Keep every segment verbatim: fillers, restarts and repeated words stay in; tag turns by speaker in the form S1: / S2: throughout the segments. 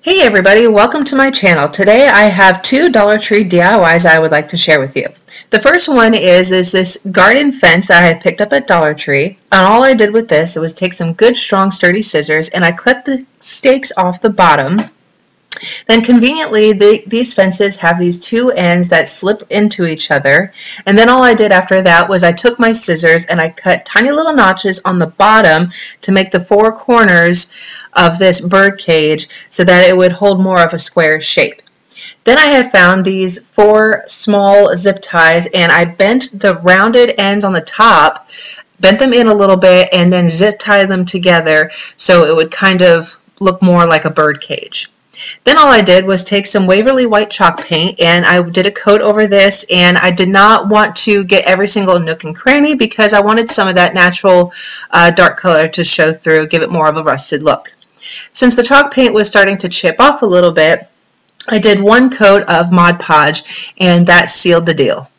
S1: Hey everybody, welcome to my channel. Today I have two Dollar Tree D I Ys I would like to share with you. The first one is, is this garden fence that I had picked up at Dollar Tree. And all I did with this was take some good strong sturdy scissors and I cut the stakes off the bottom. Then conveniently the, these fences have these two ends that slip into each other, and then all I did after that was I took my scissors and I cut tiny little notches on the bottom to make the four corners of this bird cage so that it would hold more of a square shape. Then I had found these four small zip ties and I bent the rounded ends on the top, bent them in a little bit, and then zip tied them together so it would kind of look more like a bird cage. Then all I did was take some Waverly white chalk paint and I did a coat over this, and I did not want to get every single nook and cranny because I wanted some of that natural uh, dark color to show through, give it more of a rusted look. Since the chalk paint was starting to chip off a little bit, I did one coat of Mod Podge and that sealed the deal.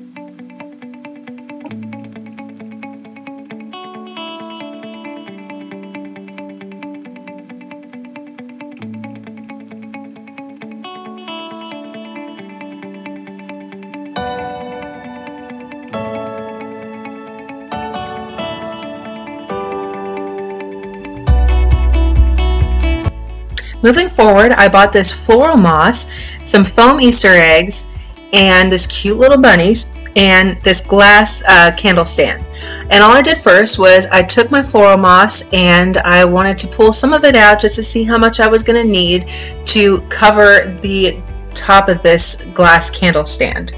S1: Moving forward, I bought this floral moss, some foam Easter eggs, and this cute little bunnies, and this glass uh, candle stand. And all I did first was I took my floral moss and I wanted to pull some of it out just to see how much I was going to need to cover the top of this glass candle stand.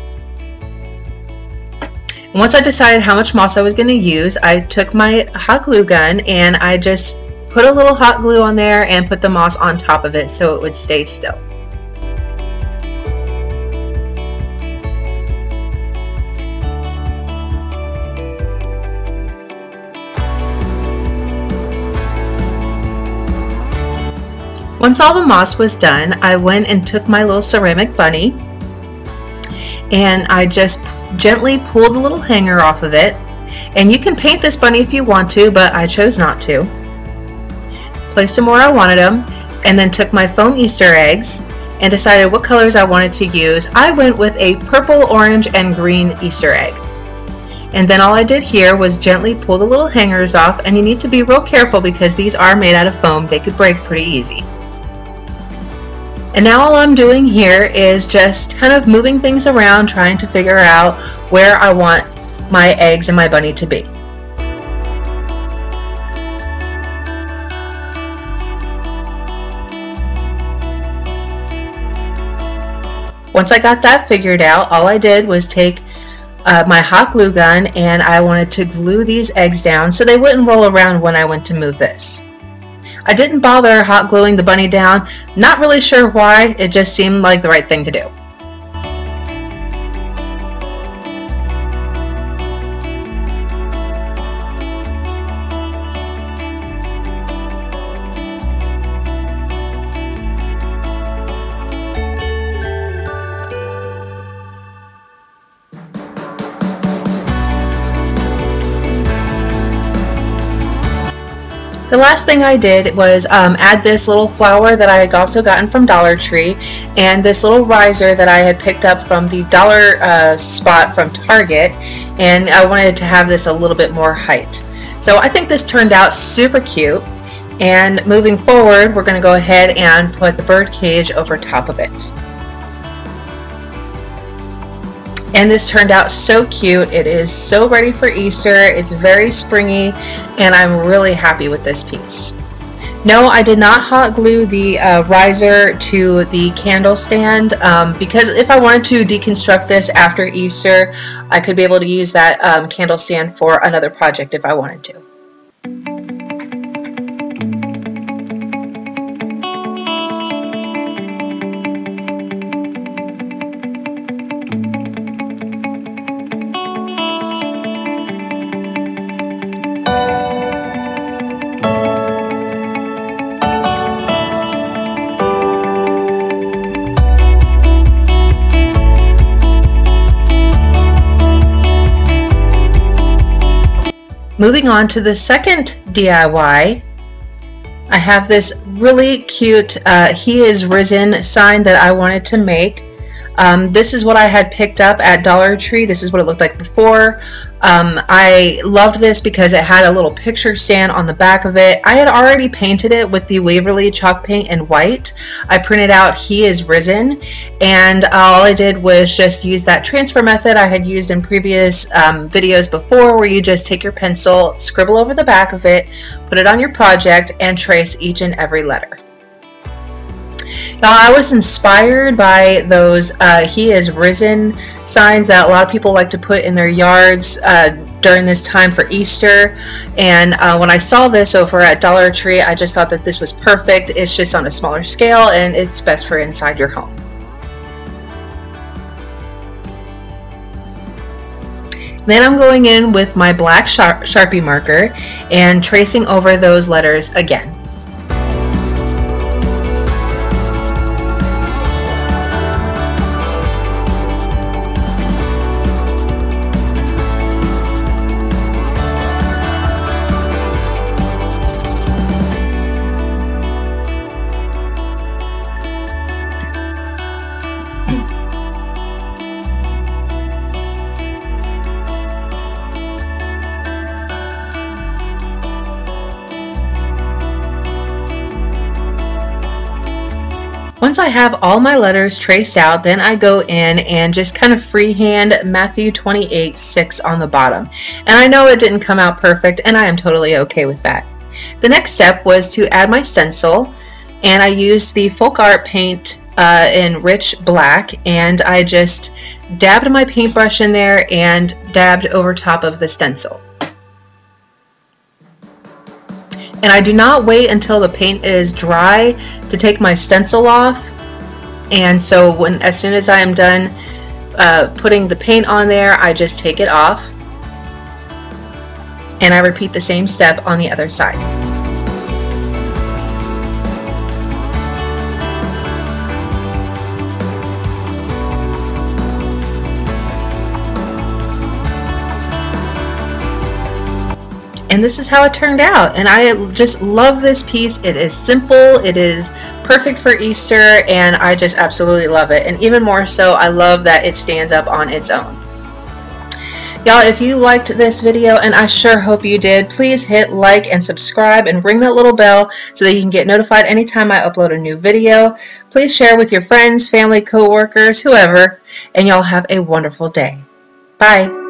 S1: Once I decided how much moss I was going to use, I took my hot glue gun and I just put a little hot glue on there and put the moss on top of it so it would stay still. Once all the moss was done, I went and took my little ceramic bunny and I just gently pulled the little hanger off of it. And you can paint this bunny if you want to, but I chose not to. Placed them where I wanted them, and then took my foam Easter eggs and decided what colors I wanted to use. I went with a purple, orange, and green Easter egg. And then all I did here was gently pull the little hangers off, and you need to be real careful because these are made out of foam. They could break pretty easy. And now all I'm doing here is just kind of moving things around, trying to figure out where I want my eggs and my bunny to be. Once I got that figured out, all I did was take uh, my hot glue gun and I wanted to glue these eggs down so they wouldn't roll around when I went to move this. I didn't bother hot gluing the bunny down, not really sure why, it just seemed like the right thing to do. The last thing I did was um, add this little flower that I had also gotten from Dollar Tree and this little riser that I had picked up from the dollar uh, spot from Target, and I wanted to have this a little bit more height. So I think this turned out super cute, and moving forward we're going to go ahead and put the bird cage over top of it. And this turned out so cute. It is so ready for Easter. It's very springy and I'm really happy with this piece. No, I did not hot glue the uh, riser to the candle stand um, because if I wanted to deconstruct this after Easter, I could be able to use that um, candle stand for another project if I wanted to. Moving on to the second D I Y, I have this really cute uh, He is Risen sign that I wanted to make. Um, this is what I had picked up at Dollar Tree. This is what it looked like before. Um, I loved this because it had a little picture stand on the back of it. I had already painted it with the Waverly chalk paint in white. I printed out He is Risen, and all I did was just use that transfer method I had used in previous um, videos before, where you just take your pencil, scribble over the back of it, put it on your project, and trace each and every letter. Now, I was inspired by those uh, He is Risen signs that a lot of people like to put in their yards uh, during this time for Easter. And uh, when I saw this over at Dollar Tree, I just thought that this was perfect. It's just on a smaller scale, and it's best for inside your home. Then I'm going in with my black Shar- Sharpie marker and tracing over those letters again. Once I have all my letters traced out, then I go in and just kind of freehand Matthew twenty-eight six on the bottom. And I know it didn't come out perfect, and I am totally okay with that. The next step was to add my stencil, and I used the Folk Art paint uh, in rich black, and I just dabbed my paintbrush in there and dabbed over top of the stencil. And I do not wait until the paint is dry to take my stencil off. And so when as soon as I am done uh, putting the paint on there, I just take it off. And I repeat the same step on the other side. And this is how it turned out, and I just love this piece. It is simple, it is perfect for Easter, and I just absolutely love it. And even more so, I love that it stands up on its own. Y'all, if you liked this video, and I sure hope you did, please hit like and subscribe and ring that little bell so that you can get notified anytime I upload a new video. Please share with your friends, family, co-workers, whoever, and y'all have a wonderful day. Bye.